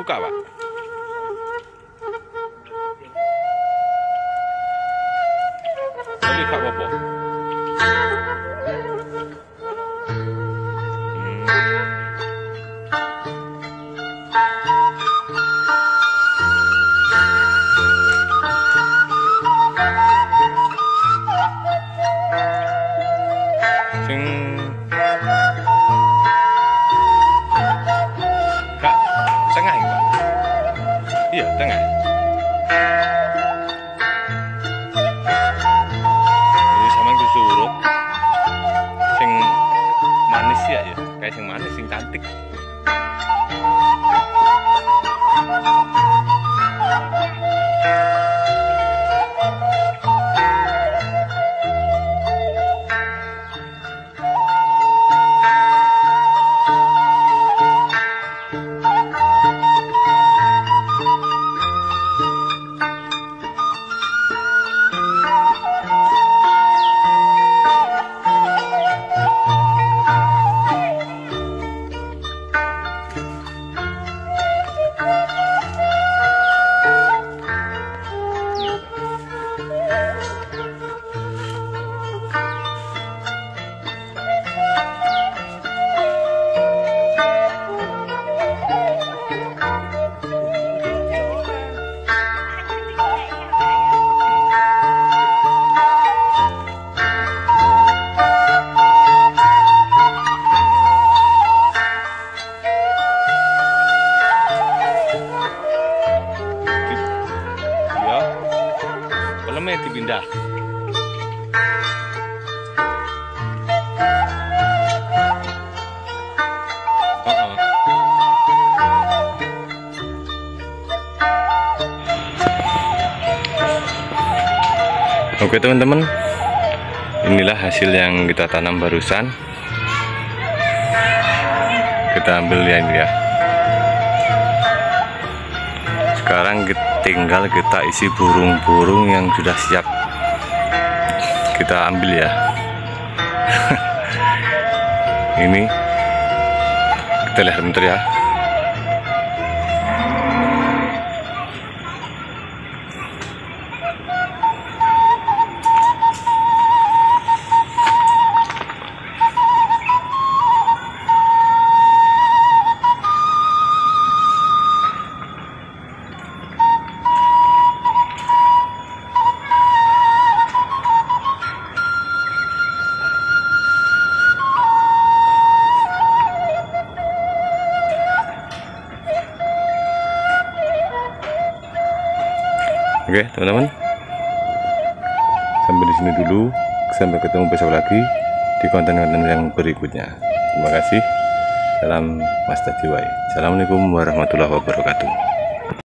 buka, Pak. Tapi gak apa-apa. Sing Kak, tengah ya, Pak? Iya, tengah. Ini sama kudu urut. Sing manis ya, kayak sing manis, sing cantik. Pelemnya dipindah. Oke teman-teman, inilah hasil yang kita tanam barusan. Kita ambil ya ini ya. Sekarang tinggal kita isi burung-burung yang sudah siap kita ambil ya. Ini kita lihat bentar ya. Oke teman-teman, sampai di sini dulu. Sampai ketemu besok lagi di konten-konten yang berikutnya. Terima kasih. Salam Mas Tadiwai. Assalamualaikum warahmatullahi wabarakatuh.